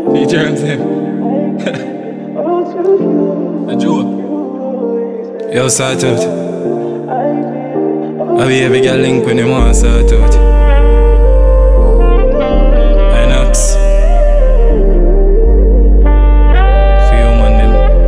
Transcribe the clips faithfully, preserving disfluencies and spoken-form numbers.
Feature him. A joke. Yo, sort out. I be every girl link when you want to sort out. I knocks. Few man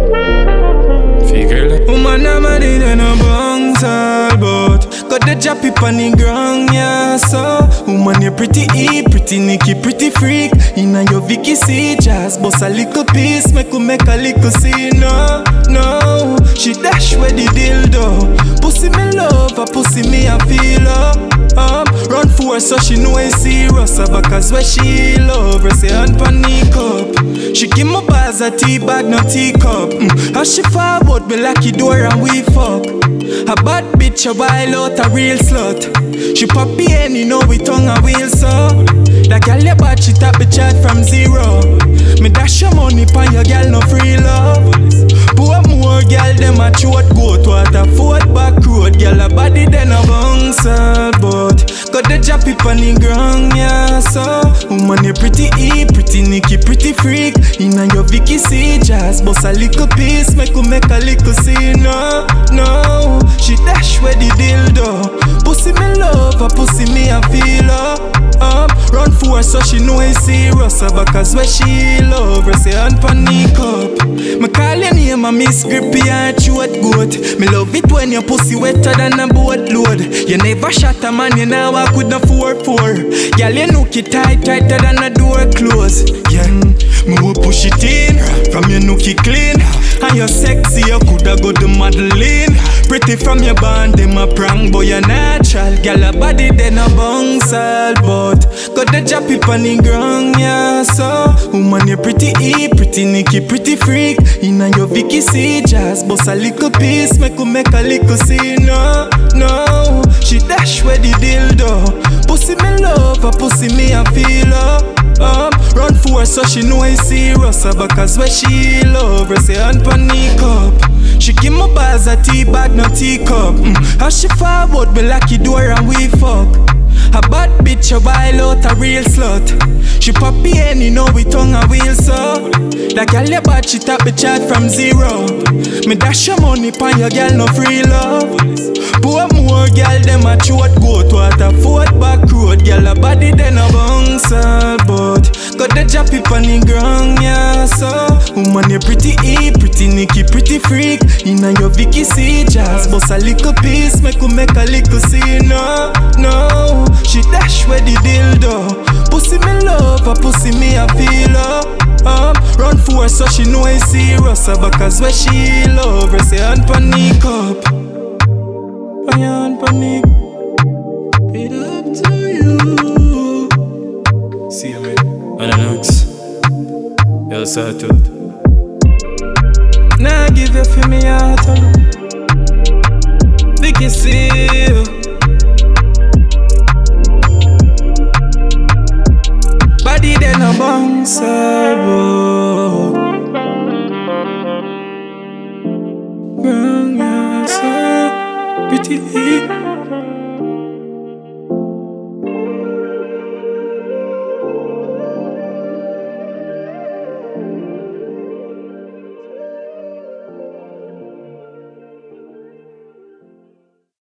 them. Few girl. Woman I'm a did in a bounce all but got the job up on the ground, yeah, so woman you pretty E, pretty Nicky, pretty freak. Inna your Vicky C, just boss a little piece, make you make a little scene, no, no. She dash where the dildo. Pussy me love, a pussy me a feel up. Um, run for her so she know I serious. Because where she love, her say hand pan knee cup. She give me bars a tea bag, no teacup. Mm. As she forward, me lock the door and we fuck. A bad bitch, a wild out, a real slut. She pop the any, know we tongue a wheel so. That girl your bad, she tap the chat from zero. Me dash your money pan your girl, no free love. Poor more girl, them a throat goat. What a foot back road, girl a body then a bounce but got the job up on the ground, yeah, so woman you pretty E, pretty Nicky, pretty freak. Inna your Vicky C, just boss a little piece, make you make a little scene, no, no. She dash where the dildo. Pussy me love, a pussy me a feel up. Um, run for her so she know I serious. Because where she love, her say hand pan knee cup. Me call your name a Miss Grippy and throat goat. Me love it when your pussy wetter than a boat load. You never shot a man, you now walk with no four four. Girl, you know it tight, tighter than a door close. Yeah, me will push it in, from your nookie clean. And you're sexy, you coulda go to modeling. Pretty from your band, them a prank, boy you natural. Girl a body then a bounce all but got the job up on the ground, yeah, so woman you pretty E, pretty Nicky, pretty freak. Inna your Vicky C, just boss a little piece, make you make a little scene, no, no. She dash where the dildo. Pussy me love, a pussy me a feel up. Um, run for her so she know I serious. Because where she love, her say hand pan knee cup. She give me bars a tea bag, no teacup. Mm. As she forward, me lock the door and we fuck. A bad bitch, a wild out, a real slut. She pop the any, know we tongue a wheel so. That girl your bad, she tap the chat from zero. Me dash your money pan your girl, no free love. Poor more girl, them a throat goat. What a foot back road, girl a body then a bounce all but got the job up on the ground, yeah, so woman you pretty E, pretty Nicky, pretty freak. Inna your Vicky C, just boss a little piece, make you make a little scene, no, no. She dash where the dildo. Pussy me love, a pussy me a feel up. Um, run for her so she know I serious. Because where she love, her say hand pan knee cup. Pan your hand pan knee. It up to you. See you man. On the next. Yo, sort out. Nah, give you for me heart. Vicky see you. Body then a bounce.